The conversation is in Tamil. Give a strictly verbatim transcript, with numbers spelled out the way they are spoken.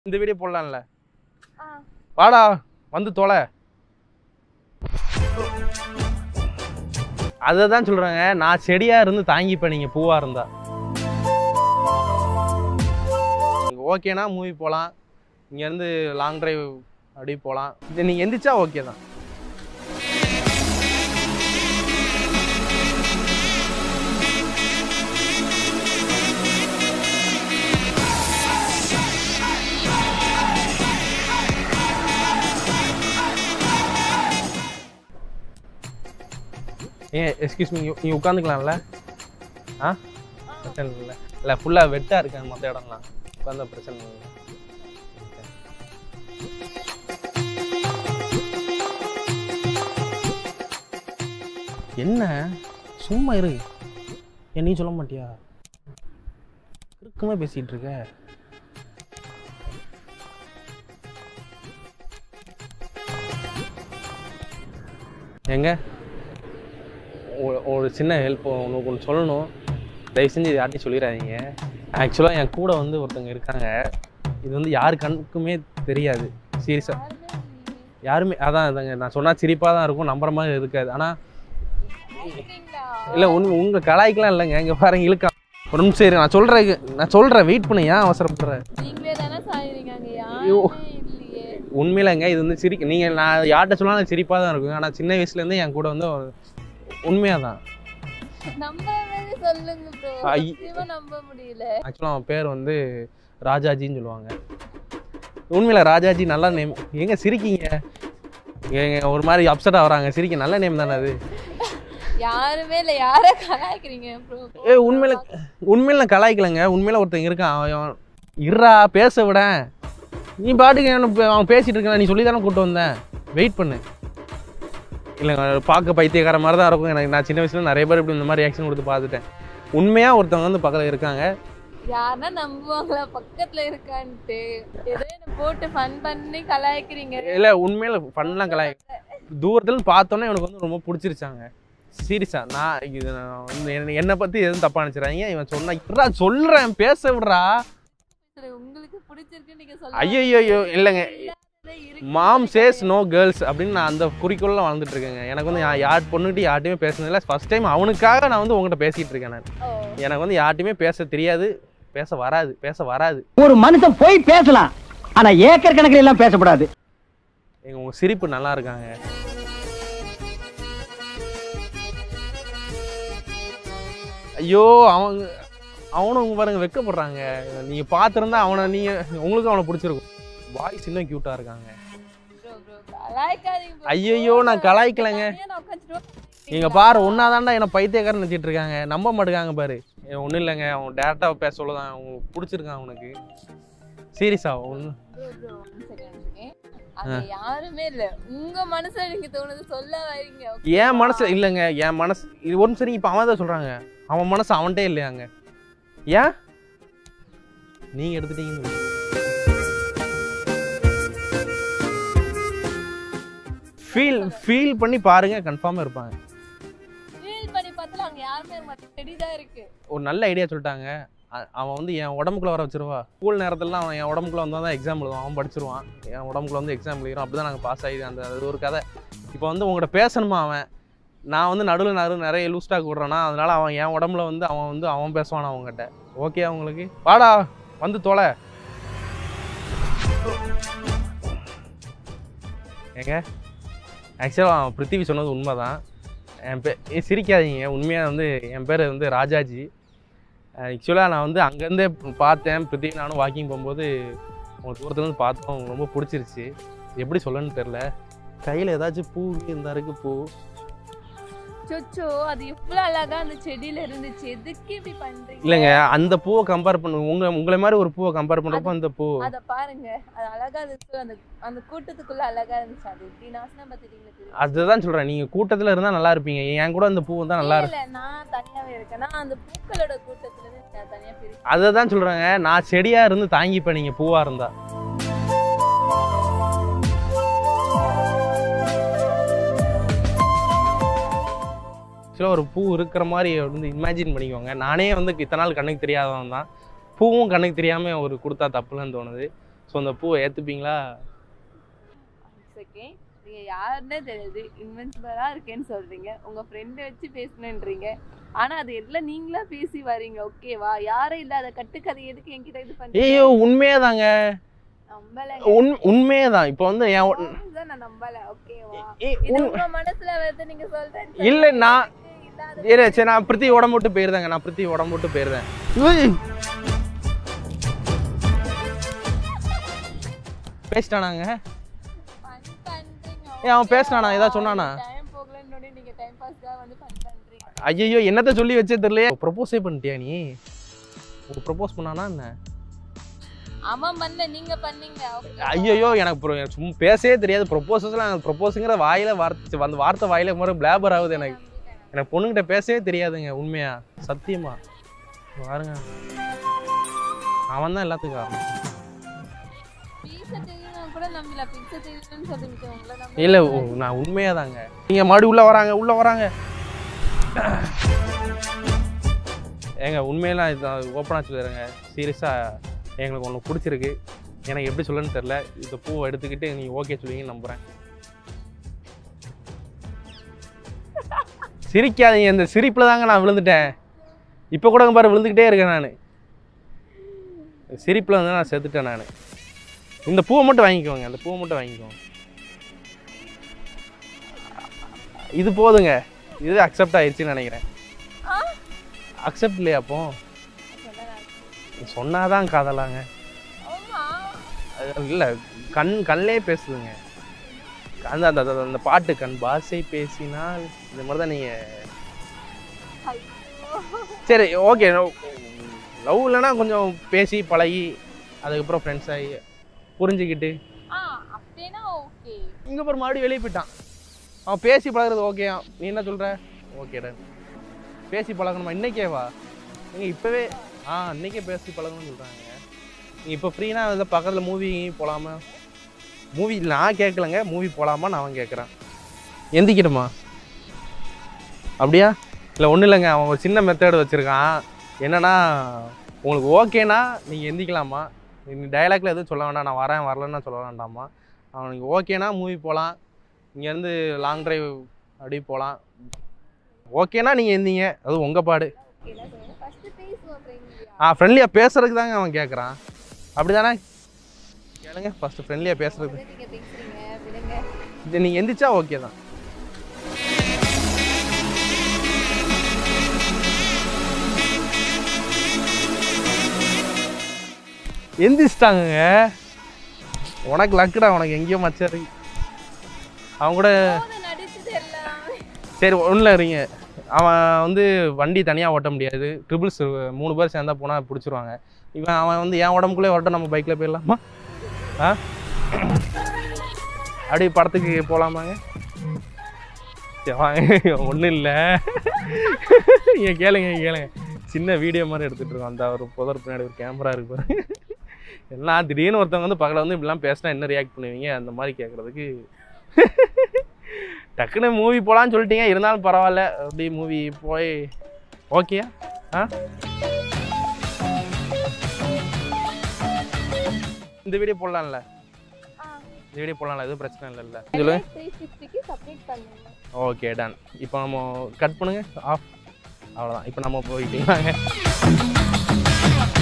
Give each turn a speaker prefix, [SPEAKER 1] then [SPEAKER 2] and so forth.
[SPEAKER 1] இந்த வீடியோ போடலாம்ல? வாடா வந்து தொலை. அததான் சொல்றாங்க, நான் செடியா இருந்து தாங்கிப்பேன் நீங்க பூவா இருந்தா. ஓகேனா மூவி போலாம், இங்க இருந்து லாங் டிரைவ் அப்படி போலாம். நீங்க எந்திரிச்சா ஓகே தான். ஏன் எக்ஸ்கியூஸ் மீ, நீ உட்காந்துக்கலாம்ல? ஆ பிரச்சனை இல்லை இல்லை, ஃபுல்லாக வெட்டாக இருக்காங்க மற்ற இடம்லாம், உட்காந்த பிரச்சனை இல்லை. என்ன சும்மா இரு, ஏன் நீ சொல்ல மாட்டியா? இருக்குமா பேசிகிட்டு இருக்க? எங்க ஒரு சின்ன ஹெல்ப் உனக்கு ஒன்று சொல்லணும், தயவு செஞ்சு யார்ட்டையும் சொல்லிடாதீங்க. ஆக்சுவலாக என் கூட வந்து ஒருத்தவங்க இருக்காங்க, இது வந்து யாரு கண்ணுக்குமே தெரியாது. சீரியஸாக யாருமே, அதான் இதாங்க நான் சொன்னால் சிரிப்பாக தான் இருக்கும், நம்புற மாதிரி இருக்காது. ஆனால் இல்லை உன் உங்கள் கலாய்க்கெலாம் இல்லைங்க, இங்கே பாருங்க இழுக்கா. ஒரு நிமிஷம் இருக்கு, நான் சொல்கிறேன் நான் சொல்கிறேன் வெயிட் பண்ண, ஏன் அவசரப்படுறேன்? உண்மையிலங்க இது வந்து சிரிக்க, நீங்கள் நான் யார்கிட்ட சொன்னாலும் சிரிப்பாக தான் இருக்கும். ஆனால் சின்ன வயசுலேருந்து என் கூட வந்து உண்மையாக தான். ஆக்சுவலாக அவன் பேர் வந்து ராஜாஜின்னு சொல்லுவாங்க. உண்மையில ராஜாஜி நல்ல நேம். எங்க சிரிக்கீங்க? எங்க ஒரு மாதிரி அப்செட் ஆகுறாங்க, சிரிக்க நல்ல நேம் தானே அது.
[SPEAKER 2] யாருமே இல்லை, யார கலாய்க்கிறீங்க ப்ரோ?
[SPEAKER 1] ஏ உண்மையில உண்மையில கலாய்க்கலங்க, உண்மையில ஒருத்தங்க இருக்கான், அவன் இருறா பேச விட, நீ பாட்டுக்கு அவன் பேசிட்டு இருக்கான், நீ சொல்லி தானே கூப்பிட்டு வந்தேன், வெயிட் பண்ணு. இல்லைங்க பார்க்க பைத்தியக்கார மாதிரி தான் இருக்கும் எனக்கு. நான் சின்ன வயசுல நிறைய பேர் இப்படி இந்த மாதிரி ரியாக்ஷன் கொடுத்து பார்த்துட்டேன். உண்மையாக ஒருத்தவங்க வந்து பக்கத்தில் இருக்காங்க,
[SPEAKER 2] யாருன்னா நம்புவாங்களா பக்கத்தில் இருக்கான்ட்டு? ஏதோ என்ன போட்டு ஃபன் பண்ணி கலாய்க்கிறீங்க.
[SPEAKER 1] இல்லை உண்மையில ஃபன்லாம் கலாய், தூரத்தில் பார்த்தோன்னே எனக்கு வந்து ரொம்ப பிடிச்சிருச்சாங்க. சீரியஸா நான் இது வந்து என்னை பற்றி எதுவும் தப்பா நினச்சிடாதீங்க. இவன் சொன்னா சொல்கிறேன் பேச விடுறா.
[SPEAKER 2] உங்களுக்கு பிடிச்சிருக்கு நீங்க சொல்லுங்க.
[SPEAKER 1] ஐயோ ஐயோ இல்லைங்க, மாம் சேஸ் நோ கேர்ள்ஸ் அப்படின்னு நான் அந்த குறிக்கோளில் வாழ்ந்துட்டு இருக்கேங்க. எனக்கு வந்து யார் பொண்ணுகிட்ட யார்ட்டையுமே பேசுனதில்லை, ஃபர்ஸ்ட் டைம் அவனுக்காக நான் வந்து உங்கள்கிட்ட பேசிகிட்டு இருக்கேன். நான் எனக்கு வந்து யார்ட்டையுமே பேச தெரியாது, பேச வராது பேச வராது
[SPEAKER 3] ஒரு மனுஷன் போய் பேசலாம், ஆனால் ஏக்கர் கணக்கில் எல்லாம் பேசக்கூடாது.
[SPEAKER 1] எங்க உங்கள் சிரிப்பு நல்லா இருக்காங்க. ஐயோ அவங்க அவனும் உங்க பாருங்க வெக்கப்படுறாங்க. நீங்க பார்த்துருந்தா அவனை, நீங்க உங்களுக்கும் அவனை பிடிச்சிருக்கும். வாய்ஸ் இன்னும் கியூட்டா இருக்காங்க. ஐயோ நான் கலாய்க்கலைங்க. நீங்க பாரு ஒன்னாதான்டா என்ன பைத்தியக்காரன் நினைச்சிட்டு இருக்காங்க, நம்ப மாட்டேங்காங்க பாரு. ஒன்றும் இல்லைங்க, அவன் டேரக்டா பேச சொல்லதான் உங்களுக்கு பிடிச்சிருக்கான் அவனுக்கு. சீரியஸா ஒன்று
[SPEAKER 2] யாருமே இல்ல, உங்க மனசுல நீங்க தோணுது சொல்ல வரீங்க.
[SPEAKER 1] என் மனசு இல்லைங்க, என் மனசு இது ஒன்று சரி. இப்போ அவன் தான் சொல்றாங்க அவன் மனசு அவன்கிட்டே இல்லையாங்க. ஏன் நீங்க எடுத்துட்டீங்கன்னு ஃபீல் ஃபீல் பண்ணி பாருங்க, கன்ஃபார்மா இருப்பாங்க.
[SPEAKER 2] ஃபீல் பண்ணி பார்த்தா அங்க யாருமே ரெடிதா இருக்கு. ஒரு
[SPEAKER 1] நல்ல ஐடியா சொல்லிட்டாங்க. அவன் வந்து என் உடம்புக்குள்ள வர வச்சிருவா. ஸ்கூல் நேரத்துலலாம் அவன் என் உடம்புக்குள்ள வந்தால் தான் எக்ஸாம் எழுதுவான், அவன் படிச்சிருவான். என் உடம்புக்குள்ள வந்து எக்ஸாம் எழுதிடும், அப்படி தான் நாங்கள் பாஸ் ஆகி அந்த அது ஒரு கதை. இப்போ வந்து உங்கள்கிட்ட பேசணுமா அவன், நான் வந்து நடுவில் நடு நிறைய லூஸ் டாக் விட்றேன்னா, அதனால அவன் என் உடம்புல வந்து அவன் வந்து அவன் பேசுவான் அவங்ககிட்ட. ஓகே அவங்களுக்கு வாடா வந்து தொலை. ஏங்க ஆக்சுவலாக அவன் பிருத்திவி சொன்னது உண்மை தான். என் பே சிரிக்காதீங்க, உண்மையாக வந்து என் பேர் வந்து ராஜாஜி. ஆக்சுவலாக நான் வந்து அங்கேருந்தே பார்த்தேன், பிருத்திவி நானும் வாக்கிங் போகும்போது உங்கள் தூரத்துலேருந்து பார்த்தோம், ரொம்ப பிடிச்சிருச்சு. எப்படி சொல்லணும்னு தெரில. கையில் ஏதாச்சும் பூ இருந்தா இருக்கு பூ.
[SPEAKER 2] சொச்சோ அது இவ்வளவு அழகா அந்த செடியில இருந்துச்சு, எதுக்கு இப்படி பண்றீங்க?
[SPEAKER 1] இல்லைங்க அந்த பூவை கம்பேர் பண்ணு, உங்க உங்களை மாதிரி ஒரு பூவை கம்பேர் பண்றப்போ அந்த பூ
[SPEAKER 2] அத பாருங்க, அது அழகா இருந்துச்சு, அந்த அந்த கூட்டத்துக்குள்ள அழகா இருந்துச்சு. அது எப்படி நாசனா பத்திட்டீங்க?
[SPEAKER 1] அதுதான் சொல்றேன், நீங்க கூட்டத்துல இருந்தா நல்லா இருப்பீங்க, என் கூட அந்த பூ வந்தா நல்லா இருக்கு.
[SPEAKER 2] இல்ல நான் தனியாவே இருக்கேன், நான் அந்த பூக்களோட கூட்டத்துல இருந்து தனியா பிரிச்சு.
[SPEAKER 1] அததான் சொல்றாங்க, நான் செடியா இருந்து தாங்கிப்பேன் நீங்க பூவா இருந்தா. ஒரு பூ இருக்கிற மாதிரி வந்து இமேஜின் பண்ணிக்கோங்க. நானே வந்து இத்தனை நாள் கண்ணுக்கு தெரியாதவன் தான், பூவும் கண்ணுக்கு தெரியாமல் ஒரு கொடுத்தா தப்புலன்னு தோணுது. ஸோ அந்த பூவை ஏற்றுப்பீங்களா?
[SPEAKER 2] செகண்ட் நீங்கள் யாருன்னே தெரியாது, இன்வென்சிபிளாக இருக்கேன்னு சொல்கிறீங்க, உங்கள் ஃப்ரெண்டை வச்சு பேசணுன்றீங்க, ஆனால் அது எல்லாம் நீங்களா பேசி வரீங்க. ஓகேவா? யாரும் இல்லாத கட்டுக்கதை எதுக்கு என்கிட்ட இது பண்ணி?
[SPEAKER 1] ஐயோ உண்மையே தாங்க,
[SPEAKER 2] நம்பல
[SPEAKER 1] உண் உண்மையே தான். இப்போ வந்து என்
[SPEAKER 2] நான் நம்பல. ஓகேவா?
[SPEAKER 1] ஏய்,
[SPEAKER 2] இது
[SPEAKER 1] உன்-
[SPEAKER 2] உங்க மனசுல வருது நீங்க சொல்றேன்.
[SPEAKER 1] இல்ல நான் சரி சரி நான் பிரித்தி உடம்பு விட்டு போயிருந்தேங்க, நான் பிரித்தி உடம்பு விட்டு போயிருந்தேன். பேசிட்டானாங்க?
[SPEAKER 2] ஃபன் பண்றீங்க.
[SPEAKER 1] ஏன் அவன் பேசினானா? ஏதாவது சொன்னானா?
[SPEAKER 2] டைம் போகலன்னு நீங்க டைம் பாஸ்க்காக வந்து ஃபன் பண்றீங்க.
[SPEAKER 1] ஐயோ என்னத்த சொல்லி வச்சே தெரியலையே. ப்ரொபோஸே பண்ணிட்டியா நீ? ப்ரொபோஸ் பண்ணானா என்ன?
[SPEAKER 2] ஆமா பண்ணல, நீங்க பண்ணீங்க.
[SPEAKER 1] ஐயோ எனக்கு pro- எனக்கு சும்மா பேசவே தெரியாது. ப்ரொபோசஸ்லாம் ப்ரொபோஸுங்கிற வாயில வார்த்தை அந்த வார்த்தை வாயில மாதிரி பிளாபர் ஆகுது. எனக்கு எனக்கு பொண்ணுகிட்ட பேசவே தெரியாதுங்க உண்மையா சத்தியமா. பாருங்க அவன் தான் எல்லாத்துக்கும் காரணம்.
[SPEAKER 2] பீஸ தெரியும்னா கூட நம்பல, பீஸ தெரியும்னு சொல்றீங்க. உங்களை நம்ப
[SPEAKER 1] இல்லை நான் உண்மையாக தாங்க. நீங்கள் மறுபடி உள்ளே வராங்க உள்ளே வராங்க ஏங்க உண்மையெல்லாம் இதுதான் ஓப்பனாக சொல்லிடுறேங்க. சீரியஸாக எங்களுக்கு ஒன்று பிடிச்சிருக்கு, எனக்கு எப்படி சொல்லணும்னு தெரில. இந்த பூவை எடுத்துக்கிட்டு நீங்கள் ஓகே சொல்லுவீங்கன்னு நம்புகிறேன். சிரிக்காதீங்க, இந்த சிரிப்பில் தாங்க நான் விழுந்துட்டேன். இப்போ கூட பாரு விழுந்துக்கிட்டே இருக்கேன் நான். சிரிப்பில் வந்து நான் செத்துட்டேன் நான். இந்த பூவை மட்டும் வாங்கிக்கோங்க, அந்த பூவை மட்டும் வாங்கிக்கோங்க. இது போதுங்க, இது அக்செப்ட் ஆயிடுச்சுன்னு நினைக்கிறேன். அக்செப்ட் இல்லையா? அப்போ சொன்னாதான் காதலாங்க. இல்லை கண் கண்ணிலே பேசுதுங்க. அந்த அந்த அந்த பாட்டு கண் பாசை பேசினால் இந்த மாதிரி தான் நீங்கள். சரி ஓகே, லவ் இல்லைன்னா கொஞ்சம் பேசி பழகி அதுக்கப்புறம் ஃப்ரெண்ட்ஸ் ஆகி புரிஞ்சுக்கிட்டு இங்கே அப்புறம் மறுபடியும் வெளியே போயிட்டான். அவன் பேசி பழகிறது ஓகே. நீ என்ன சொல்கிற? ஓகேடா பேசி பழகணுமா? இன்னைக்கேவா? நீங்கள் இப்போவே ஆ இன்றைக்கே பேசி பழகணும்னு சொல்கிறாங்க. நீங்கள் இப்போ ஃப்ரீனா வந்து பக்கத்தில் மூவி போகலாமா? மூவி நான் கேட்கலங்க, மூவி போகலாமா நான் அவன் கேட்குறேன். எந்திக்கிடுமா? அப்படியா? இல்லை ஒன்றும் இல்லைங்க, அவன் ஒரு சின்ன மெத்தேடு வச்சுருக்கான். என்னென்னா உங்களுக்கு ஓகேனா நீங்கள் எந்திக்கலாமா, நீங்கள் டைலாக்ல எதுவும் சொல்ல வேண்டாம், நான் வரேன் வரலன்னா சொல்ல வேண்டாமா. அவனுக்கு ஓகேனா மூவி போகலாம், இங்கேருந்து லாங் ட்ரைவ் அப்படி போகலாம். ஓகேனா நீங்கள் எந்திங்க, அது உங்கள் பாடு. ஆ ஃப்ரெண்ட்லியாக பேசுறதுக்கு தாங்க அவன் கேட்குறான். அப்படி தானே கேளுங்க. ஃபஸ்ட்டு ஃப்ரெண்ட்லியாக பேசுறது. இது நீங்கள் எந்திரிச்சா ஓகே தான். எந்திரிச்சிட்டாங்க. உனக்கு லக்குடா, உனக்கு எங்கேயோ மச்சாரி. அவன் கூட சரி ஒன்றில் இருங்க. அவன் வந்து வண்டி தனியாக ஓட்ட முடியாது, ட்ரிபிள்ஸ் மூணு பேர் சேர்ந்தா போனால் பிடிச்சிருவாங்க. இவன் அவன் வந்து என் உடம்புக்குள்ளே ஓட்ட நம்ம பைக்கில் போயிடலாமா? ஆ அப்படி படத்துக்கு போகலாமாங்க? ஒன்றும் இல்லை, இங்கே கேளுங்க கேளுங்க. சின்ன வீடியோ மாதிரி எடுத்துகிட்டு இருக்கோம். அந்த ஒரு புதர் பின்னாடி ஒரு கேமரா இருக்கு பாரு. எல்லாம் திடீர்னு ஒருத்தவங்க வந்து பக்கத்தில் வந்து இப்படிலாம் பேசினா என்ன ரியாக்ட் பண்ணுவீங்க அந்த மாதிரி கேட்குறதுக்கு. டக்குன்னு மூவி போகலான்னு சொல்லிட்டீங்க, இருந்தாலும் பரவாயில்ல. அப்படி மூவி போய் ஓகேயா? ஆ இந்த வீடியோ போடலாம்ல? இந்த வீடியோ போடலாம்ல, எதுவும் பிரச்சனை இல்லைல்ல? சொல்லுங்க. Okay done. இப்போ நம்ம கட் பண்ணுங்க, ஆஃப். அவ்வளோதான். இப்போ நம்ம போயிட்டீங்களாங்க.